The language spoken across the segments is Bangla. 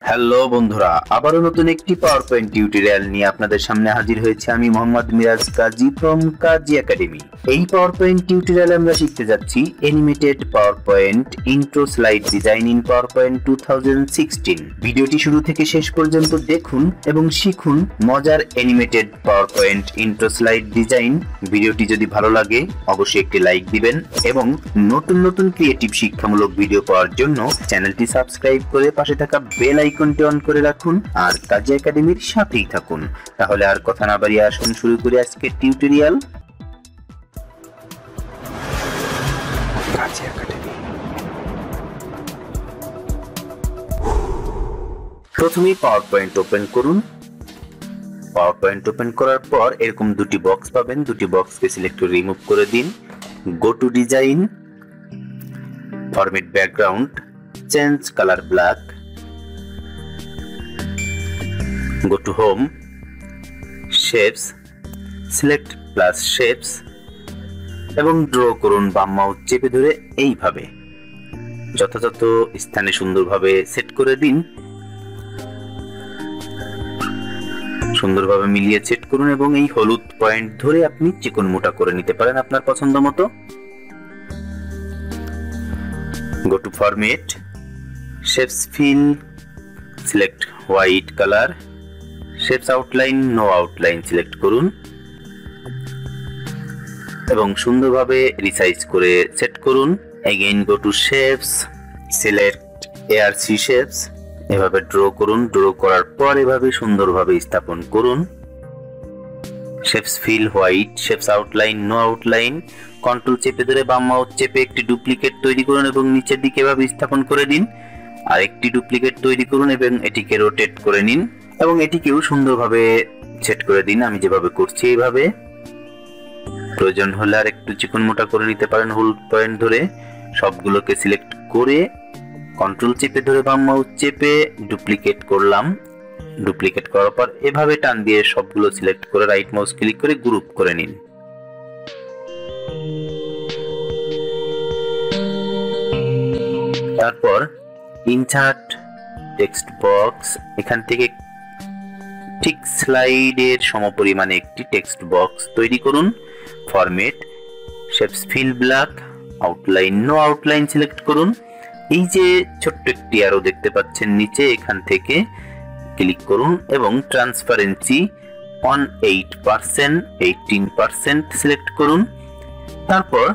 হ্যালো বন্ধুরা, আবারও নতুন একটি পাওয়ার পয়েন্ট টিউটোরিয়াল নিয়ে আপনাদের সামনে হাজির হয়েছে আমি মোহাম্মদ মিরাজ কাজী ফ্রম কাজী একাডেমি। এই পাওয়ার পয়েন্ট টিউটোরিয়ালে আমরা শিখতে যাচ্ছি animated PowerPoint intro slide design in PowerPoint 2016। ভিডিওটি শুরু থেকে শেষ পর্যন্ত দেখুন এবং শিখুন মজার animated PowerPoint intro slide design. ভিডিওটি যদি ভালো লাগে অবশ্যই একটি লাইক দিবেন এবং নতুন নতুন ক্রিয়েটিভ শিক্ষামূলক ভিডিও পাওয়ার জন্য চ্যানেলটি সাবস্ক্রাইব করে পাশে থাকা বেল আইকনটি অন করে রাখুন আর কাজী একাডেমির সাথেই থাকুন। তাহলে আর কথা না বাড়িয়ে আসুন শুরু করি আজকের টিউটোরিয়াল। কাজী একাডেমি। প্রথমে পাওয়ার পয়েন্ট ওপেন করুন। পাওয়ার পয়েন্ট ওপেন করার পর এরকম দুটি বক্স পাবেন, দুটি বক্সকে সিলেক্ট করে রিমুভ করে দিন। Go to design, format background, change colour black, go to home, shapes, select plus shapes এবং ড্র করুন বাম মাউস চেপে ধরে এইভাবে যথাযথ স্থানে সুন্দরভাবে সেট করে দিন। সুন্দরভাবে মিলিয়ে সেট করুন এবং এই হলুদ পয়েন্ট ধরে আপনি চিকন মোটা করে নিতে পারেন আপনার পছন্দ মতো। go to format, shapes fill, select white color, shapes outline no outline select করুন এবং সুন্দরভাবে রিসাইজ করে সেট করুন। Again go to shapes, select ARC shapes, এভাবে ড্র করুন। ড্র করার পর এভাবে সুন্দরভাবে স্থাপন করুন। Shapes fill white, shapes outline no outline, control চেপে ধরে বাম মাউস চেপে একটি ডুপ্লিকেট তৈরি করুন এবং নিচের দিকে এভাবে স্থাপন করে দিন। আর একটি ডুপ্লিকেট তৈরি করুন এবং এটিকে রোটেট করে নিন এবং এটিকেও সুন্দরভাবে সেট করে দিন আমি যেভাবে করছি এইভাবে। প্রয়োজন হলে আর একটু চিকন মোটা করে নিতে পারেন হলুদ পয়েন্ট ধরে। সবগুলোকে সিলেক্ট করে কন্ট্রোল চেপে ধরে বাম মাউস চেপে ডুপ্লিকেট করলাম। ডুপ্লিকেট করার পর এভাবে টান দিয়ে সবগুলো সিলেক্ট করে রাইট মাউস ক্লিক করে গ্রুপ করে নিন। তারপর ইনসার্ট টেক্সট বক্স, এখান থেকে ঠিক স্লাইডের সমপরিমাণে একটি টেক্সট বক্স তৈরি করুন। Format, shapes fill black, outline no outline select করুন। এই যে ছোট্ট একটি অ্যারো দেখতে পাচ্ছেন নিচে, এখান থেকে ক্লিক করুন এবং ট্রান্সপারেন্সি 18%, 18% সিলেক্ট করুন। তারপর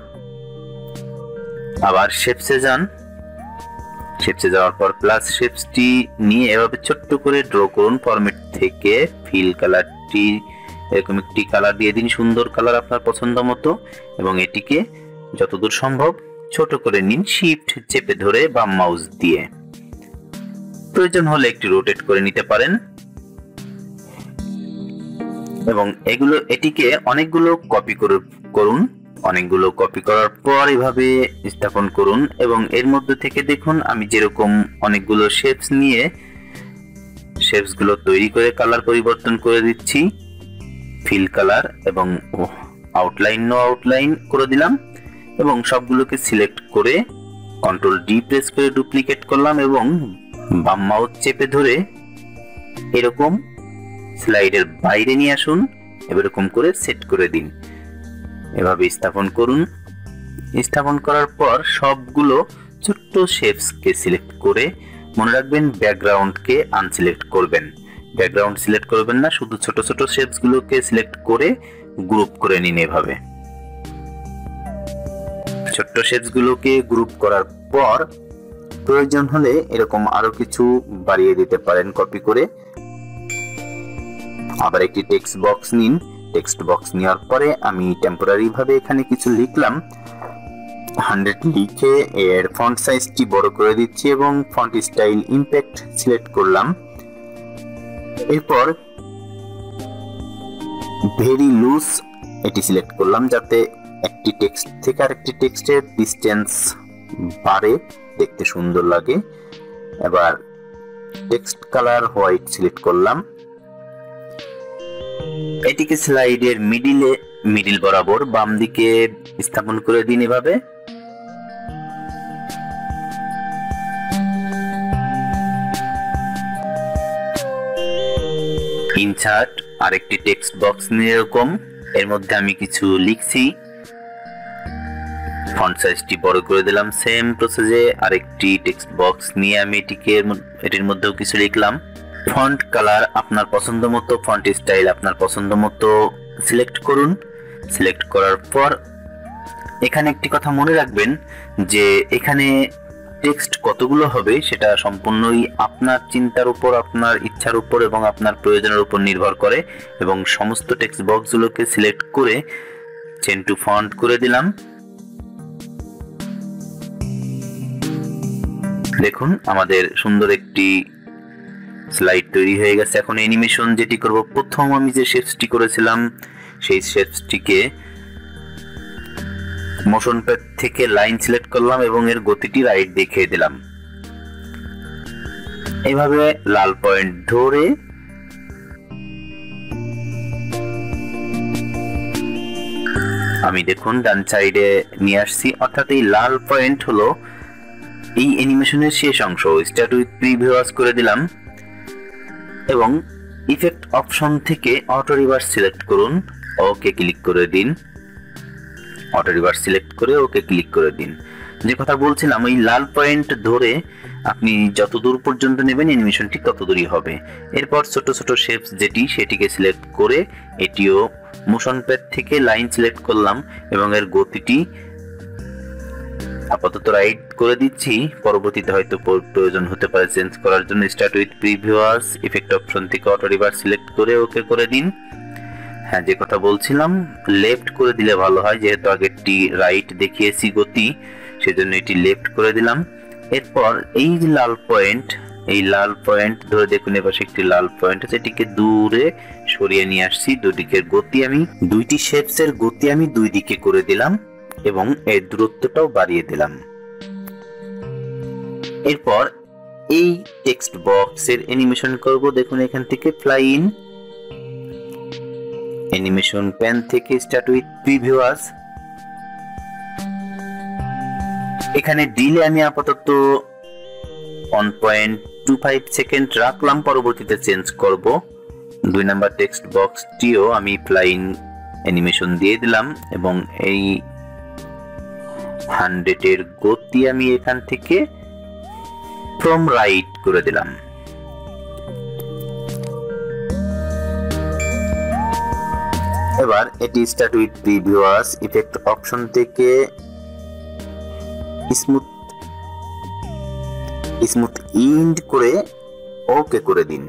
আবার শেপসে যান। শেপসে যাওয়ার পর প্লাস শেপসটি নিয়ে এভাবে ছোট্ট করে ড্র করুন। ফরম্যাট থেকে ফিল কালারটি এরকম একটি কালার দিয়ে দিন, সুন্দর কালার আপনার পছন্দ মতো এবং এটিকে যতদূর সম্ভব ছোট করে নিন শিফট চেপে ধরে বাম মাউস দিয়ে। প্রয়োজন হলে একটু রোটেট করে নিতে পারেন এবং এটিকে অনেকগুলো কপি করুন। অনেকগুলো কপি করার পর এভাবে স্থাপন করুন এবং এর মধ্যে থেকে দেখুন আমি যেরকম অনেকগুলো শেপস নিয়ে শেপস গুলো তৈরি করে কালার পরিবর্তন করে দিচ্ছি। ফিল কালার এবং আউটলাইন নো আউটলাইন করে দিলাম এবং সবগুলোকে সিলেক্ট করে কন্ট্রোল ডি প্রেস করে ডুপ্লিকেট করলাম এবং বাম মাউস চেপে ধরে এরকম স্লাইডের বাইরে নিয়ে আসুন। এরকম করে সেট করে দিন। এভাবে স্থাপন করুন। স্থাপন করার পর সবগুলো ছোট্ট শেপসকে সিলেক্ট করে মনে রাখবেন ব্যাকগ্রাউন্ডকে আনসিলেক্ট করবেন। ব্যাকগ্রাউন্ড সিলেক্ট করবেন না, শুধু ছোট ছোট শেপসগুলোকে সিলেক্ট করে গ্রুপ করে নিন। এভাবে ছোট্ট শেপসগুলোকে গ্রুপ করার পর প্রয়োজন হলে এরকম আরো কিছু বাড়িয়ে দিতে পারেন কপি করে। আবার একটি টেক্সট বক্স নিন। টেক্সট বক্স নেওয়ার পরে আমি টেম্পোরারি ভাবে এখানে কিছু লিখলাম। 100 লিখে এর ফন্ট সাইজটি বড় করে দিচ্ছি এবং ফন্ট স্টাইল ইমপ্যাক্ট সিলেক্ট করলাম। এরপর ভেরি লুজ এটি সিলেক্ট করলাম যাতে একটি টেক্সট থেকে আরেকটি টেক্সটের ডিসটেন্স বাড়ে, দেখতে সুন্দর লাগে। এবার টেক্সট কালার হোয়াইট সিলেক্ট করলাম। এটিকে স্লাইডের মিডিল বরাবর বাম দিকে স্থাপন করে দিন এভাবে। ইনসার্ট আরেকটি টেক্সট বক্স নিয়ে এরকম, এর মধ্যে আমি কিছু লিখছি, ফন্ট সাইজটি বড় করে দিলাম। সেম প্রসেসে আরেকটি টেক্সট বক্স নিয়ে আমি এটির মধ্যেও কিছু লিখলাম। ফন্ট কালার আপনার পছন্দ মতো, ফন্ট স্টাইল আপনার পছন্দ মতো সিলেক্ট করুন। সিলেক্ট করার পর এখানে একটি কথা মনে রাখবেন যে এখানে টেক্সট কতগুলো হবে সেটা সম্পূর্ণই আপনার চিন্তার উপর, আপনার ইচ্ছার উপর এবং আপনার প্রয়োজনের উপর নির্ভর করে। এবং সমস্ত টেক্সট বক্সগুলোকে সিলেক্ট করে চেঞ্জ টু ফন্ট করে দিলাম। দেখুন আমাদের সুন্দর একটি স্লাইড তৈরি হয়ে গেছে। এখন অ্যানিমেশন যেটি করব, প্রথম আমি যে শেপসটি করেছিলাম সেই শেপসটিকে মোশন প্যাড থেকে লাইন সিলেক্ট করলাম এবং এর গতিটি রাইট দেখিয়ে দিলাম। এইভাবে লাল পয়েন্ট ধরে আমি দেখুন ডান সাইডে নিয়ে আসছি, অর্থাৎ এই লাল পয়েন্ট হলো এই অ্যানিমেশনের শেষ অংশ। স্টার্ট উইথ প্রিভিউয়াস করে দিলাম এবং ইফেক্ট অপশন থেকে অটো রিভার্স সিলেক্ট করুন, ওকে ক্লিক করে দিন। অটো রিভার্স সিলেক্ট করে ওকে ক্লিক করে দিন। যে কথা বলছিলাম, এই লাল পয়েন্ট ধরে আপনি যত দূর পর্যন্ত নেবেন অ্যানিমেশনটি তত দূরই হবে। এরপর ছোট ছোট শেপস সেটিকে সিলেক্ট করে এটিও মোশন প্যাড থেকে লাইন সিলেক্ট করলাম এবং এর গতিটি আপাতত রাইট করে দিচ্ছি। পরবর্তীতে হয়তো প্রয়োজন হতে পারে চেঞ্জ করার জন্য। Start with previous effect option থেকে অটো রিভার্স সিলেক্ট করে ওকে করে দিন। হ্যাঁ, যে কথা বলছিলাম, লেফট করে দিলে ভালো হয়, যেহেতু আগেরটি রাইট দেখিয়েছি গতি, সেজন্য এটি লেফট করে দিলাম। এরপর এই যে লাল পয়েন্ট ধরে দেখুন এপাশে একটি লাল পয়েন্ট আছে, এটিকে দূরে সরিয়ে নিয়ে আসছি। দুইটি শেপসের গতি আমি দুই দিকে করে দিলাম এবং এর দূরত্বটাও বাড়িয়ে দিলাম। এরপর এই টেক্সট বক্সের অ্যানিমেশন করব। দেখুন এখান থেকে ফ্লাই ইন, অ্যানিমেশন প্যান থেকে স্টার্ট উইথ প্রিভিউয়াস। এখানে ডিলে আমি আপাতত 1.25 সেকেন্ড রাখলাম, পরবর্তীতে চেঞ্জ করব। 2 নাম্বার টেক্সট বক্সটিও আমি ফ্লাই ইন অ্যানিমেশন দিয়ে দিলাম এবং এই 100 এর গতি আমি এখান থেকে ফ্রম রাইট করে দিলাম। এবার এটি start with previous effect option থেকে স্মুথ ইন্ড করে ওকে করে দিন।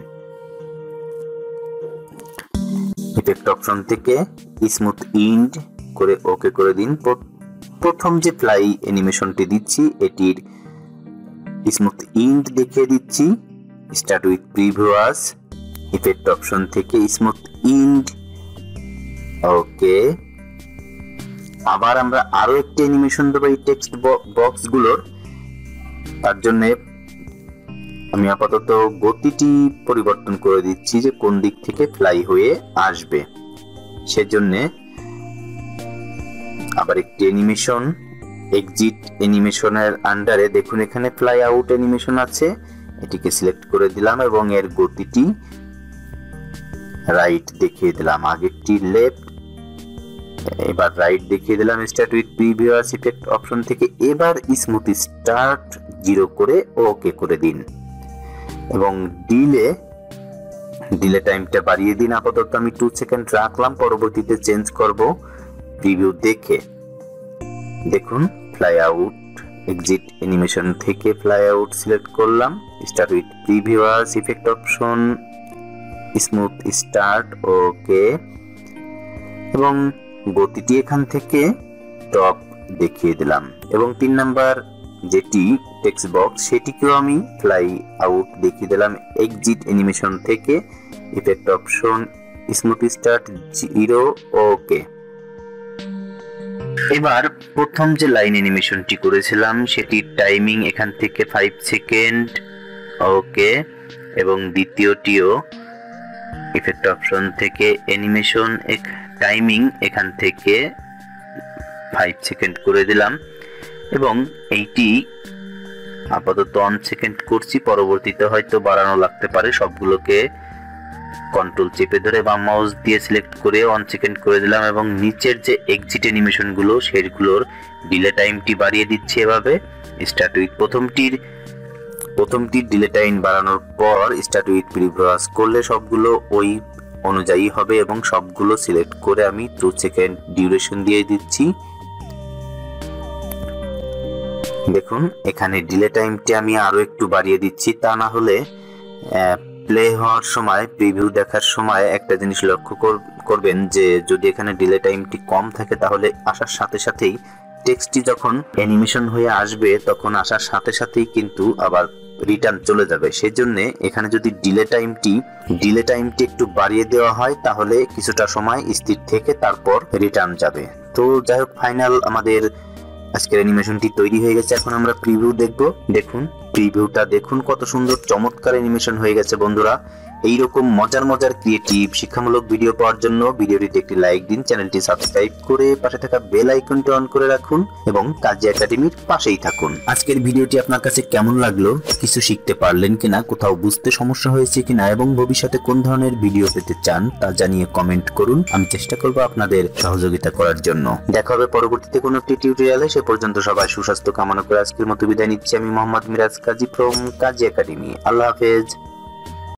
ইফেক্ট অপশন থেকে স্মুথ ইন্ড করে ওকে করে দিন। প্রথম যে ফ্লাই অ্যানিমেশনটি দিচ্ছি এটির স্মুথ ইন্ড দেখিয়ে দিচ্ছি। Start with previous effect option থেকে স্মুথ ইন্ড, ওকে। আবার আমরা আরো একটি অ্যানিমেশন দেবো এই টেক্সট বক্স গুলোর। তার জন্য আমি আপাতত গতিটি পরিবর্তন করে দিচ্ছি যে কোন দিক থেকে ফ্লাই হয়ে আসবে। সেজন্য আবার একটি অ্যানিমেশন, এক্সিট অ্যানিমেশনের আন্ডারে দেখুন এখানে ফ্লাই আউট অ্যানিমেশন আছে, এটিকে সিলেক্ট করে দিলাম এবং এর গতিটি রাইট দেখিয়ে দিলাম। আগেরটি লেফট, এবার রাইট দেখিয়ে দিলাম। Start with previous effect option থেকে এবার স্মুথ স্টার্ট 0 করে ওকে করে দিন এবং ডিলে টাইমটা বাড়িয়ে দিন। আপাতত আমি 2 সেকেন্ড রাখলাম, পরবর্তীতে চেঞ্জ করব প্রিভিউ দেখে। দেখুন ফ্লাই আউট, এক্সিট অ্যানিমেশন থেকে ফ্লাই আউট সিলেক্ট করলাম। Start with previous effect option smooth start, okay, এবং গতিটি এখান থেকে টপ দেখিয়ে দিলাম এবং 3 নাম্বার যেটি টেক্সট বক্স সেটিকেও আমি ফ্লাই আউট দেখিয়ে দিলাম। এক্সিট অ্যানিমেশন থেকে effect option smooth start 0, okay. এবার প্রথম যে লাইন অ্যানিমেশনটি করেছিলাম সেটির টাইমিং এখান থেকে 5 সেকেন্ড, ওকে, এবং দ্বিতীয়টিও ইফেক্ট অপশন থেকে অ্যানিমেশন টাইমিং এখান থেকে 5 সেকেন্ড করে দিলাম এবং এইটি আপাতত 1 সেকেন্ড করছি, পরবর্তীতে হয়তো বাড়ানো লাগতে পারে। সবগুলোকে কন্ট্রোল চেপে ধরে বাম মাউস দিয়ে সিলেক্ট করে 1 সেকেন্ড করে দিলাম এবং নিচের যে এক্সিট অ্যানিমেশন গুলো সেগুলোর ডিলে টাইমটি বাড়িয়ে দিচ্ছি এভাবে। স্টার্ট উইথ প্রথমটির ডিলে টাইম বাড়ানোর পর স্টার্ট উইথ প্রিভিউস করলে সবগুলো ওই অনুযায়ী হবে এবং সবগুলো সিলেক্ট করে আমি 2 সেকেন্ড ডিউরেশন দিয়ে দিচ্ছি। দেখুন এখানে ডিলে টাইমটি আমি আরো একটু বাড়িয়ে দিচ্ছি, তা না হলে প্লে হওয়ার সময় প্রিভিউ দেখার সময় একটা জিনিস লক্ষ্য করবেন যে যদি এখানে ডিলে টাইমটি কম থাকে তাহলে আসার সাথে সাথেই টেক্সটটি যখন অ্যানিমেশন হয়ে আসবে তখন আসার সাথে সাথেই কিন্তু আবার রিটার্ন চলে যাবে। সেজন্য এখানে যদি ডিলে টাইমটি একটু বাড়িয়ে দেওয়া হয় তাহলে কিছুটা সময় স্থির থেকে তারপর রিটার্ন যাবে। তো যাই হোক, ফাইনাল আমাদের আজকের অ্যানিমেশনটি তৈরি হয়ে গেছে। এখন আমরা প্রিভিউ দেখব। দেখুন প্রিভিউটা দেখুন কত সুন্দর চমৎকার অ্যানিমেশন হয়ে গেছে। বন্ধুরা, এইরকম মজার ক্রিয়েটিভ শিক্ষামূলক ভিডিও পাওয়ার জন্য ভিডিওটিতে একটি লাইক দিন, চ্যানেলটি সাবস্ক্রাইব করে পাশে থাকা বেল আইকনটি অন করে রাখুন এবং কাজী একাডেমির পাশেই থাকুন। আজকের ভিডিওটি আপনার কাছে কেমন লাগলো, কিছু শিখতে পারলেন কিনা, কোথাও বুঝতে সমস্যা হয়েছে কিনা এবং ভবিষ্যতে কোন ধরনের ভিডিও পেতে চান তা জানিয়ে কমেন্ট করুন। আমি চেষ্টা করব আপনাদের সহযোগিতা করার জন্য। দেখা হবে পরবর্তীতে কোনো একটি টিউটোরিয়ালে। সে পর্যন্ত সবাই সুস্বাস্থ্য কামনা করে আজকের মতো বিদায় নিচ্ছি। আমি মোহাম্মদ মিরাজ কাজী ফ্রম কাজী একাডেমি। আল্লাহ হাফেজ।